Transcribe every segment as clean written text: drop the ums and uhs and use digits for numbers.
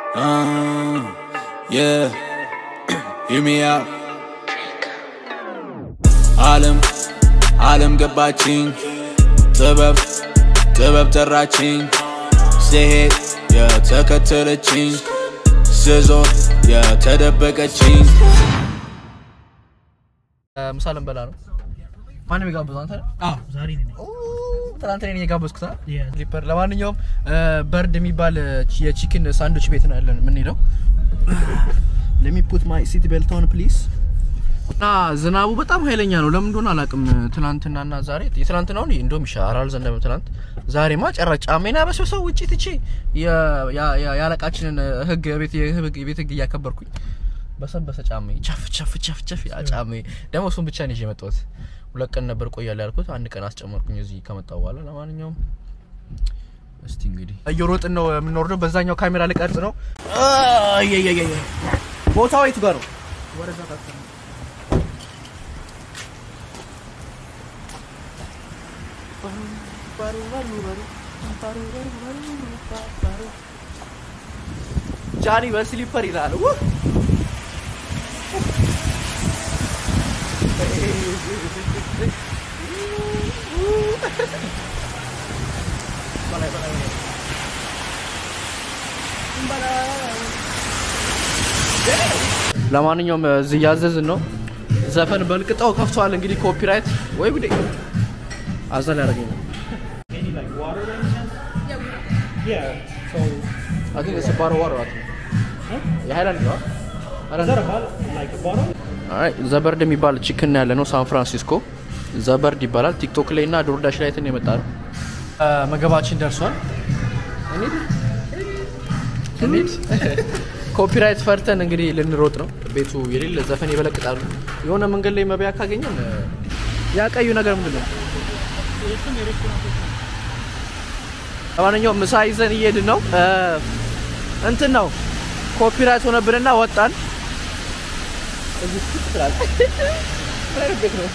Yeah, hear me out. ዓለም ገባችኝ ጥበብ ጠራችኝ ስሄድ የተከተለችኝ ስዞር የተደበቀችኝ ምሳለም በላ ነው ማንም ይጋብዛው አንተ ዛሬ ነኝ ትናንት ነኝ የጋበዝኩት ሊፐር ለማንኛውም በርድ የሚባል የቺክን ሳንድዊች ቤት ነው ያለን ምን ይለው let me put my seat belt on please እና ዝናቡ በጣም ኃይለኛ ነው ለምን እንደሆነ አላቅም ትናንትናና ዛሬ የትናንትናው እንደውም ይሻራል ዘንደም ትናንት ዛሬማ ጨራጫ አሜና በሰው ውጪ ትቺ ያለቃችንን ህግ ቤት ህግ ያከበርኩኝ በሰበሰ ጫሜ ቻፍ ያ ጫሜ ደሞ እሱን ብቻ ነው የመጣሁት ሁለት ቀን ነበር ቆያለ ያልኩት አንድ ቀን አስጨመርኩኝ እዚህ ከመጣው በኋላ ለማንኛውም እስቲ እንግዲህ እየሮጥን ነው የምንወርደው በዛኛው ካሜራ ልቀርጽ ነው አይ ቦታው የቱ ጋር ነው ወረዛ ታከለ ጃኒ በስሊፐር ይላል ለማንኛውም እዚህ ያዘዝን ነው ዘፈን በልቅጣው ከፍቷል እንግዲህ ኮፒራይት ወይ ጉዴ አዛል ያረጋኝ Yeah, so I think it's a bottle of water. Yeah, Highland. Is that a bottle? Like a bottle? Alright, ዘበርድ የሚባል ቺክን ያለ ነው ሳን ፍራንሲስኮ ዘበርድ ይባላል ቲክቶክ ላይ እና ዶርዳሽ ላይ ተን የመጣው መገባችን ደርሷል እንዴት ኮፒራይት ፈርተን እንግዲህ ልንሮጥ ነው ቤቱ የሌለ ዘፈን ይበለቅጣሉ የሆነ መንገድ ላይ መብያ ካገኘን ያቀዩ ነገር ምንድነው ለማንኛውም ምሳ ይዘን እየሄድን ነው እንትን ነው ኮፒራይት ሆነብንና ወጣን እዚህ ትጥራል ፈርቤት ነው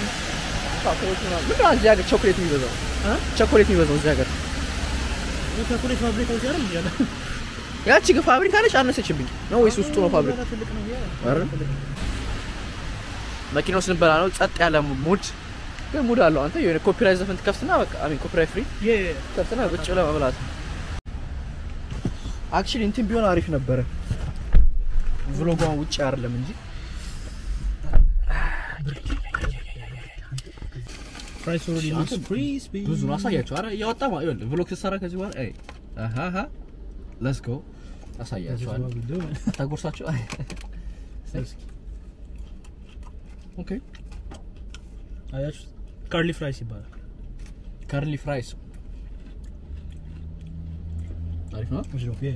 ቾኮሌት የሚበዛው እዚህ ሀገር ቾኮሌት ፋብሪካ ውስጥ አይደል ያለ ያቺ ፋብሪካ ነች አነሰችብኝ ነው ወይስ ውስጡ ነው ፋብሪካ መኪናው ስንበላ ነው ጸጥ ያለ ሙድ አለው አንተ የሆነ ኮፒራይት ዘፈን ትከፍትና በቃ አሚን ኮፒራይት ፍሪ ከፍተና ቁጭ ብለ መብላት አክቹሊ እንትን ቢሆን አሪፍ ነበር ቭሎጓን ውጭ አይደለም እንጂ ፕራይስ ኦልሬዲ ሉክስ ክሪስፒ ብዙ ነው አሳያችሁ አረ ያወጣ ማለት ቭሎግ ተሰራ ከዚህ በኋላ አይ አሃ let's go አሳያችሁ ታጎርሳችሁ ኦኬ አያችሁ ካርሊ ፍራይስ ይባላል ካርሊ ፍራይስ አሪፍ ነው እሺ ኦኬ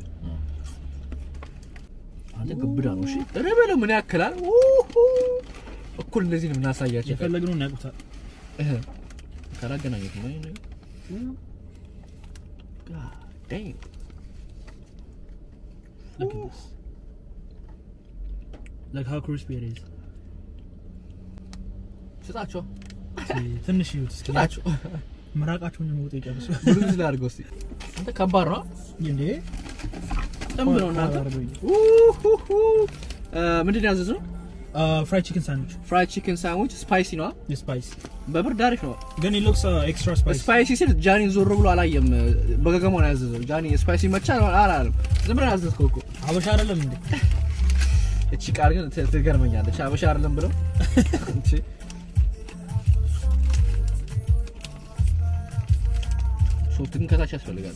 አንተ ግብዳ ነው እሺ ረበለ ምን ያክላል እኩል እንደዚህ ነው እናሳያችሁ የፈለግነው እናቁታል ካላገናኘት ነው damn look at this like how crispy it is ስጣቸው ትንሽ ይውት ስጣቸው መራቃቸውን ነው ወጥ ይጨርሱ ብዙ ዝላ አድርገው እስቲ አንተ ከባድ ነው እንዴ ተምሮና ምንድን ነው ያዘዝነው fried chicken sandwich spicy ነው spicy በብርድ አሪፍ ነው ግን it looks extra spicy ሲል ጃኒ ዞር ብሎ አላየም በገገመው ነው ያዘዘው ጃኒ spicy መቻል አላለም ዝም ብሎ ያዘዝከው እኮ አበሻ አይደለም እንዴ እቺ ቃል ግን ትገርመኛለች አበሻ አይደለም ብለው እንቺ ሶፍትን ከታች ያስፈልጋል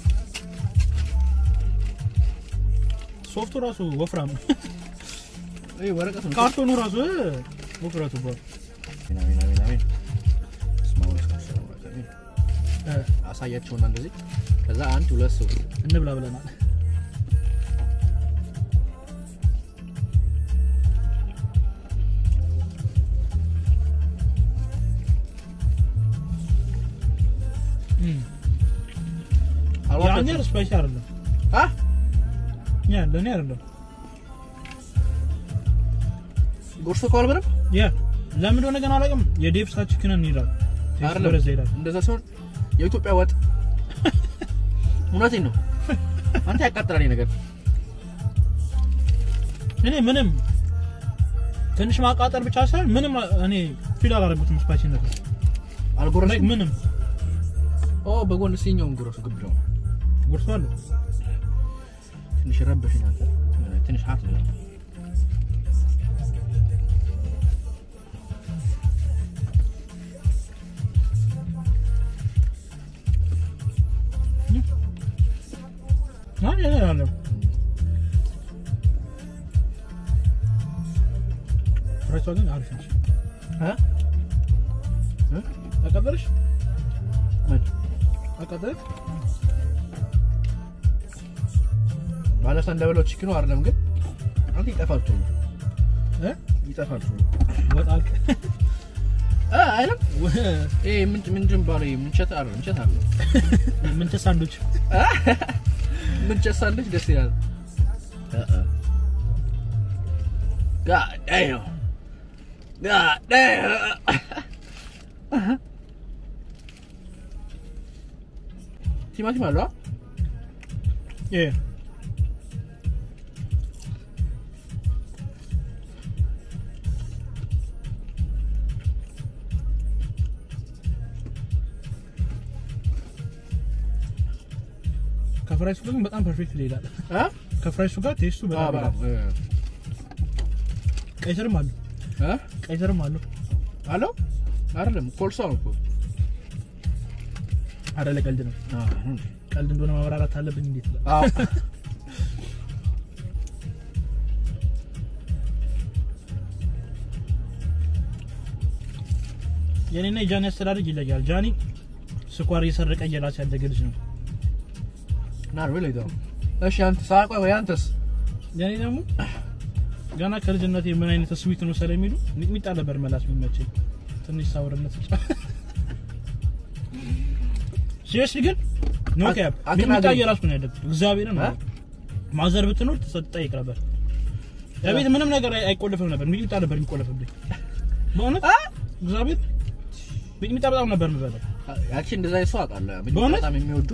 ሶፍቱ ራሱ ወፍራም አይ ወረቀቱ ካርቶኑ ራሱ ወፍራቱ ባል አሜን ስማውስ አሳያቸውና እንደዚህ ከዛ አንድ ሁለት ሰው እንብላ ብለናል ያኔ ስፔሻል አይደለም ያ ለኔ አይደለም ጎርሶ ካል በረም ያ ለምን እንደሆነ ገና አላውቅም የዴቭስ ቺክንን ይላል አይደለም እንደዛ ሰው የኢትዮጵያ ወጥ እውነቴን ነው አንተ ያቃጥላል ነገር እኔ ምንም ትንሽ ማቃጠል ብቻ ሳይሆን ምንም እኔ ፊል አላደረጉትም ስፓይሲ ነገር አልጎረስም ምንም በጎን ሲኛውን ጉረሱ ግብደው ጉርሷል ትንሽ ረበሽኝ አንተ ትንሽ ሀት ነው ያለው ፍራይስ ግን አሪፍ ነው አቀበልሽ አቀበልሽ ባለፈ እንደበለው ቺክኑ አይደለም ግን አንተ ይጠፋልቱ ይጠፋልቱ ወጣልክ አይለም ምንድን ባለው ምንቸት አይደለም ምንቸት አለ ምንቸት ሳንዱች ምንቸት ሳንዱች ደስ ይላል God damn ቲማቲም አለ ከፍራይሱ ግን በጣም ፐርፌክት ይላል ከፍራይሱ ጋር ቴስቱ በጣም ቀይሰርም አለ ቀይሰርም አለ አይደለም ኮልሶ ነው እኮ አይደለ ቀልድ ነው ቀልድ እንደሆነ ማብራራት አለብኝ እንዴት ነው የኔና የጃኒ አስተዳደግ ይለያል ጃኒ ስኳር እየሰረቀ እየላስ ያደገ ልጅ ነው not really though እሺ አንተ ሳቆይ ወይ አንተስ የኔ ደግሞ ገና ከልጅነቴ ምን አይነት ስዊት ነው ስለሚሉ ሚጥሚጣ ነበር መላስ የሚመቸኝ ትንሽ ሳውርነት ሲሪየስሊ ግን ኖ ካፕ ሚጥሚጣ እየላስ ነው ያደግ እግዚአብሔርን ነው ማዘር ብትኖር ተጠይቅ ነበር ለቤት ምንም ነገር አይቆልፍም ነበር ሚጥሚጣ ነበር የሚቆልፍብኝ በእውነት እግዚአብሔር ሚጥሚጣ በጣም ነበር የምበላው ያቺ እንደዛ ይሰው አውቃለሁ ሚጥሚጣ በጣም የሚወዱ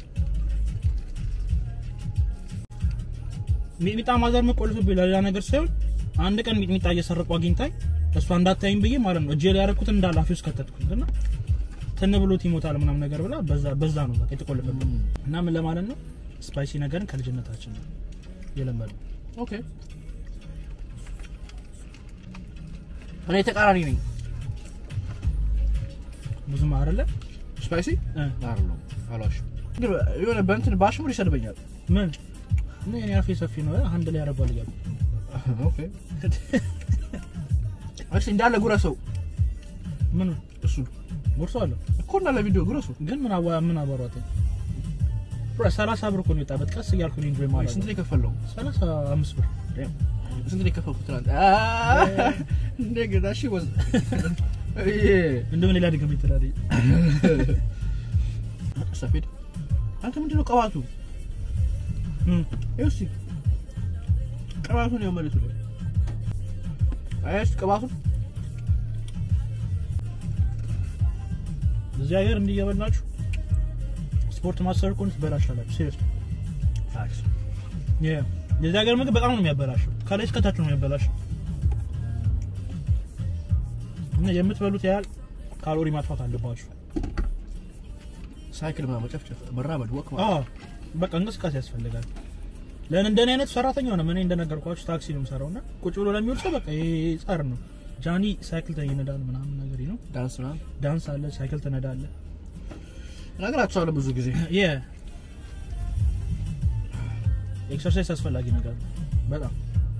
ሚጥሚጣ ማዘር መቆልፍብኝ ለሌላ ነገር ሳይሆን አንድ ቀን ሚጥሚጣ እየሰረቁ አግኝታኝ እሷ እንዳታይም ብዬ ማለት ነው እጄ ላይ ያረኩት እንዳላፊ ውስጥ ከተትኩትና ተነብሎት ይሞታል ምናምን ነገር ብላ በዛ ነው በቃ የተቆለፈብኝ እና ምን ለማለት ነው ስፓይሲ ነገርን ከልጅነታችን ነው የለመደው ኦኬ እኔ ተቃራኒ ነኝ ብዙም አይደለ ስፓይሲ አይደለም አላሽ ግን የሆነ በእንትን ባሽሙር ይሰድበኛል ምን እኔ አፌ ሰፊ ነው አንድ ላይ ያረጋል ይላል ኦኬ እሺ እንዳለ ጉረሰው ምን እሱ ጉርሷለሁ እኮ እና ለቪዲዮ ጉረሱ ግን ምን አባሯት ብራ 30 ብር እኮ ነው የጣበት ቀስ እያልኩ ነው ኢንጆይ ማለት ስንት ከፈለው 35 ብር ስንት ከፈልኩት ትላንት እንደገና እሺ ወዝ እንደምን ሌላ ድግም ይተላል ሰፊድ አንተ ምንድነው ቀባቱ እሺ ቀባቱ ነው ማለት ነው አይስ ቀባቱ እዚህ ሀገር እንዲያበላችሁ ስፖርት ማስተር ኮንት በላሻላችሁ ሲሪየስ ፋክስ የዚህ ሀገር ምግብ በጣም ነው የሚያበላሽው ካለስ ከታች ነው የሚያበላሽው እና የምትበሉት ያህል ካሎሪ ማጥፋት አለባችሁ ሳይክል ማመጨፍጨፍ መራመድ ወክ በቃ እንቅስቃሴ ያስፈልጋል ለምን እንደኔ አይነት ሰራተኛ ነው ምን እንደነገርኳችሁ ታክሲ ነው የምሰራውና ቁጭ ብሎ ለሚወል ሰው በቃ ይሄ ጻር ነው ጃኒ ሳይክል ተይነዳል ምናምን ነገር ነው ዳንስ አለ ሳይክል ተነዳለ ነገራችኋለሁ ብዙ ጊዜ ኤክሰርሳይዝ አስፈላጊ ነገር ነው በጣም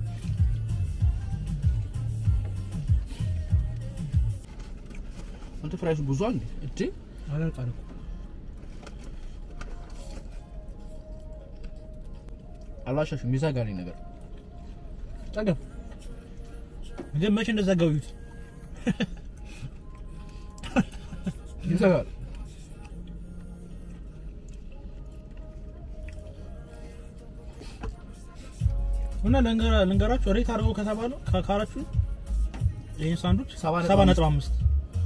አንተ ፍራይሱ ብዙ አንዴ እቺ አላልቃለሁ አላሻሽ ሚዛጋኒ ነገር ታገም ግን መቼ እንደዘጋውት ይዘጋል እና ለንገራችሁ ሬት አድርገው ከተባለው ካራችሁ ይሄን ሳንዱች 7.5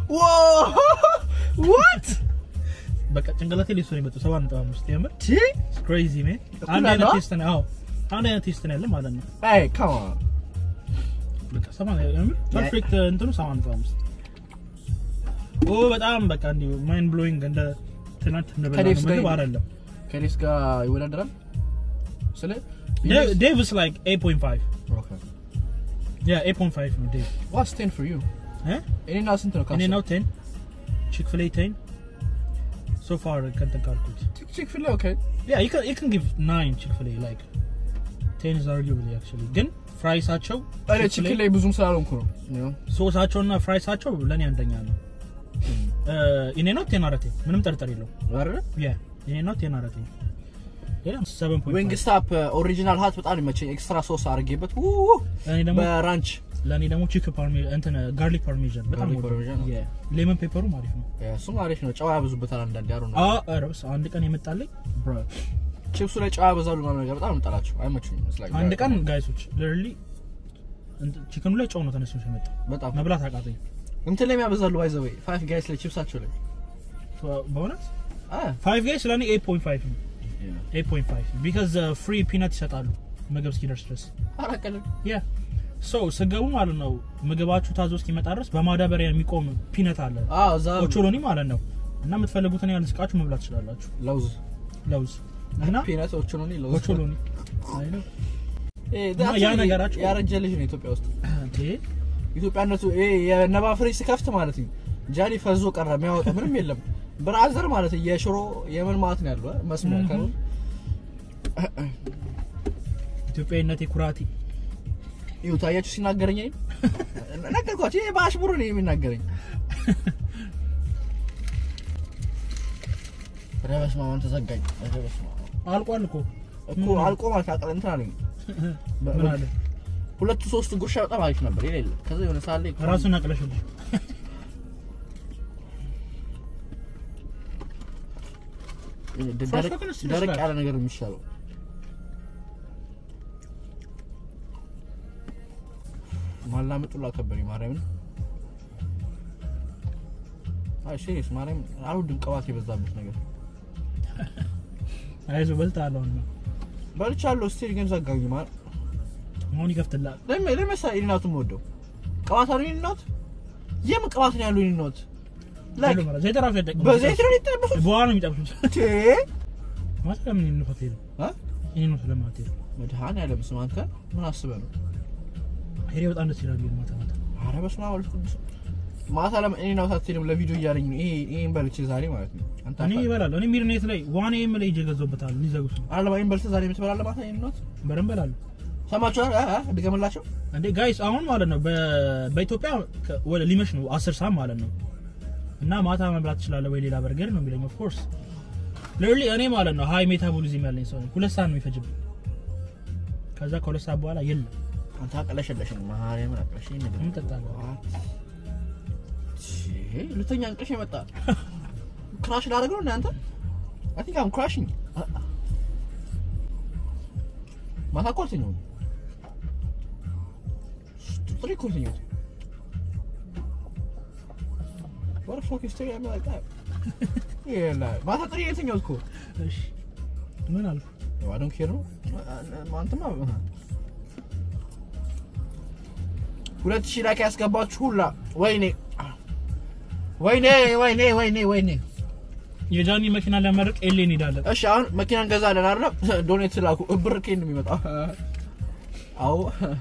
what በቃ ጭንቅላቴ ሊሶ ነው የመጣው 7.5 የምር crazy man አንድ አይነት ቴስት ነው አንድ አይነት ቴስት ነው ያለ ማለት ነው አይ come on በቃ 80 ያምር ፐርፌክት እንትኑ 85 በጣም በቃ እንዴ ማይንድ ብሎዊንግ እንደ ትናንት እንደበላው ምግብ አይደለም ከሌስ ጋር ይወዳደራል ስለ Dave is like 8.5 okay yeah 8.5 no Dave what's 10 for you any now since no any now 10 Chick-fil-A 10 so far can't calculate Chick-fil-A okay yeah you can give 9 Chick-fil-A like 10 is arguably actually ግን ፍራይሳቸው Chick-fil-A ብዙም ስላልሆንኩ ነው ሶሳቸውና ፍራይሳቸው ለኔ አንደኛ ነው እኔ ነው 10 አረቴ ምንም ጠርጠር የለው አይደል yeah እኔ ነው 10 አረቴ ሌላ 7.5 Wingstop ኦሪጂናል ሃት በጣም ይመቸኝ ኤክስትራ ሶስ አድርጌበት እኔ ደግሞ በራንች ለኔ ደግሞ chicken parmesan እንትን garlic parmesan በጣም ነው yeah lemon pepper ማለት ነው እሱም አሪፍ ነው ጨው ያበዙበታል አንዳንዴ አሩ ነው አረስ አንድ ቀን የመጣልኝ bro ቺፕሱ ላይ ጨው ያበዛሉ ማለት ነገር በጣም እንጣላችሁ አይመቹኝም ስላይክ አንድ ቀን ጋይሶች literally chicken ላይ ጨው ነው ተነስቶ የመጣ በጣም መብላት አቃተኝ እንትን ላይ ያበዛሉ by the way 5 guys ላይ ቺፕሳቸው ላይ በእውነት 5 guys ለኔ 8.5 ነው 8.5 because free peanut ይሰጣሉ ምግብ እስኪደርስ ድረስ አራቀለም yeah so ስገቡ ማለት ነው ምግባችሁ ታዞ እስኪመጣ ድረስ በማዳበሪያ የሚቆም ፒነት አለ እዛ ኦቾሎኒ ማለት ነው እና የምትፈልጉትን ያህል ስቃችሁ መብላት ትችላላችሁ ለውዝ እና ፒነት ኦቾሎኒ አይ ነው ያ ነገራችሁ ያረጀ ልጅ ነው ኢትዮጵያ ውስጥ ኢትዮጵያነቱ የነባ ፍሬሽ ከፍት ማለት ነው ጃሊ ፈዞ ቀረ የሚያወጣ ምንም የለም ብራዘር ማለት የሽሮ የምን ማለት ነው ያለው መስመር ካሉ ኢትዮጵያዊነቴ ኩራቴ ይውታያችሁ ሲናገረኝ ነገርኳችሁ ይሄ ባሽሙሩ ነው የሚናገረኝ ረበስ ማማን ተዘጋኝ ረበስ አልቋል እኮ አልቆ ማለት አቀል እንትን አለኝ ምን አለ 2-3 ጉርሻ በጣም አሪፍ ነበር ይሄ ከዛ የሆነ ሳለ ራሱን አቅለሽልኝ ደረቅ ያለ ነገር የሚሻለው ማላመጡላ ከበሪ ማርያምን ሲሪየስ ማርያም አልወድም ቅባት የበዛበት ነገር አይዞ በልታለሁ ነው በልቻለሁ ስቲል ግን ዘጋኝ ማለት ማን ይከፍትላል ለምሳሌ እናቱም ወደው ቅባት አሉኝ እናት ቅባት ነው ያሉኝ እናት ላይ ዘይት ራሱ ያደቀ በዘይት ነው ይጠብሱት በኋላ ነው የሚጠብሱት ማለት ምን እንፈተል እኔ ነው ስለማትል መድሃን ያለ መስማ አንተ ምን አስበህ ነው ሄሬ በጣም ደስ ይላል ማታ አረ በስመ አብ ወልድ ማታ ለምን እኔ ነው ታትልም ለቪዲዮ እያለኝ ነው ይሄን በልቼ ዛሬ ማለት ነው አንተ እኔ ይበላል እኔ ሚርኔት ላይ ዋና ኤም ላይ እየገዛውበታል ሊዘጉት አረ ለማይን በልተ ዛሬ የምትበላለ ማታ ይሄን ነው በረንበላል ሰማችሁ ድገምላችሁ እንዴ ጋይስ አሁን ማለት ነው በኢትዮጵያ ወለ ሊመሽ ነው 10 ሰዓት ማለት ነው እና ማታ መብላት ይችላል ወይ ሌላ በርገር ነው የሚለኝ ኦፍ ኮርስ ለርሊ እኔ ማለት ነው ሃይ ሜታቦሊዝም ያለኝ ሰው 2 ሰዓት ነው የሚፈጅብኝ ከዛ ከ2 ሰዓት በኋላ የለም አንተ አቀለሽለሽኝ ማርያምን አቀለሽኝ ነገር ምን ተጣጣለው ሁለተኛ እንቅልፍ የመጣ ክራሽ ላደርግ ነው እናንተ I think I'm crashing ማታ ቆልተኛው ጥሪ ቆልተኛው what the fuck is staring like that yeah ማታ ጥሪ የትኛው እኮ እሺ ምን አልኩ I don't care ነው አንተማ 2000 ላይ ያስገባችሁ ሁላ ወይኔ የጃኒ መኪና ለማድረግ ኤሌን ይዳለን እሺ አሁን መኪና እንገዛለን አይደል ዶኔት ስላኩ ብር ከኝ ነው የሚመጣው አው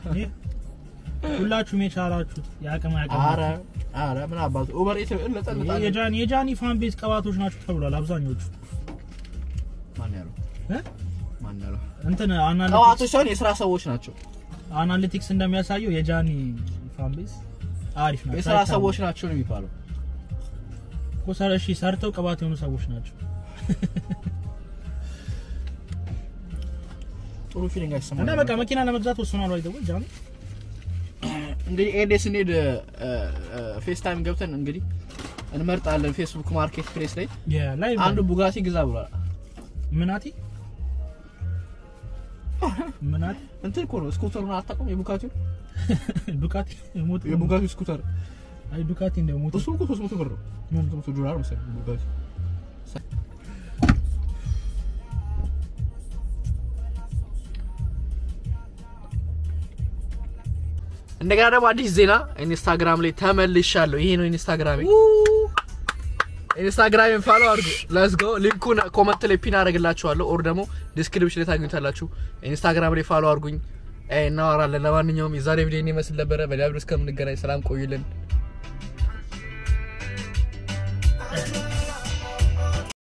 ሁላችሁም የቻላችሁት ያቀማ አረ ምን አባቱ ኡበር ኢት ለጠልጣለ የጃኒ ፋን ቤዝ ቀባቶች ናችሁ ተብሏል አብዛኞቹ ማን ያለው እንትን አናሊቲክስ ቀባቶች ሳይሆን የሥራ ሰዎች ናቸው አናሊቲክስ እንደሚያሳየው የጃኒ ፋን ቤዝ አሪፍ ነው የሥራ ሰዎች ናቸው ነው የሚባለው ኮሳረሺ ሰርተው ቀባት የሆኑ ሰዎች ናቸው ጥሩ ፊሊንግ አይሰማም እና በቃ መኪና ለመግዛት ወስኗል ወይ ደውል ጃኒ እንግዲህ ኤዴስ ኒድ ፌስ ታይም ገብተን እንግዲህ እንመርጣለን ፌስቡክ ማርኬት ፕሌስ ላይ አንዱ ቡጋቲ ግዛ ብሏል ምናቲ እንትን እኮ ነው ስኩተሩን አጣቆም ዱካቲ ሞት የቡጋቲ ስኩተር አይ ዱካቲ እንደሞት እሱ እኮ 300 ብር ነው $300 መሰለኝ ቡጋቲ እንደገና ደግሞ አዲስ ዜና ኢንስታግራም ላይ ተመልሻለሁ ይሄ ነው ኢንስታግራም ኢንስታግራም ፎሎ አድርጉ let's go ሊንኩን ኮሜንት ላይ ፒን አደርግላችኋለሁ ኦር ደግሞ ዲስክሪፕሽን ላይ ታገኙታላችሁ ኢንስታግራም ላይ ፎሎ አድርጉኝ እናወራለን ለማንኛውም የዛሬ ቪዲዮ እኔ መስል ነበር በሌላ ቪዲዮ እስከምንገናኝ ሰላም ቆዩልን